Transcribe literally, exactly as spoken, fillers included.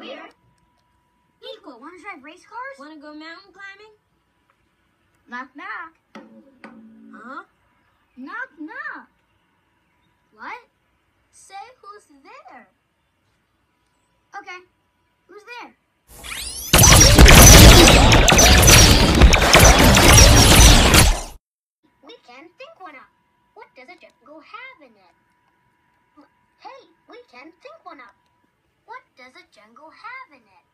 weird. Nico, wanna drive race cars? Wanna go mountain climbing? Knock, knock. Huh? Knock, knock. What? Say who's there. Okay, who's there? We can think one up. What does a jungle have in it? Hey, we can think one up. What does a jungle have in it?